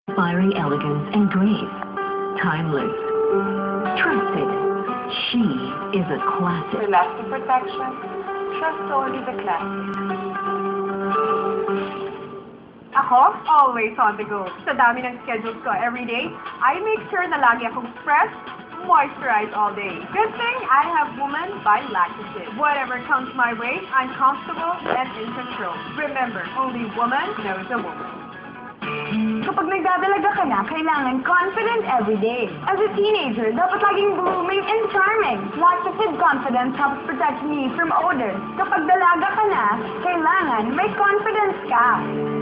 Inspiring elegance and grace. Timeless. Trusted. She is a classic. For lasting protection, trust only the classic. Ako, always on the go. Sa dami ng schedules ko everyday, I make sure na lagi akong fresh, moisturized all day. Good thing I have Woman by Lactasid. Whatever comes my way, I'm comfortable and in control. Remember, only woman knows a woman. Kapag nagdadalaga ka na, kailangan confident every day. As a teenager, dapat laging blooming and charming. Lactasid Confidence helps protect me from odors. Kapag dalaga ka na, kailangan may confidence ka.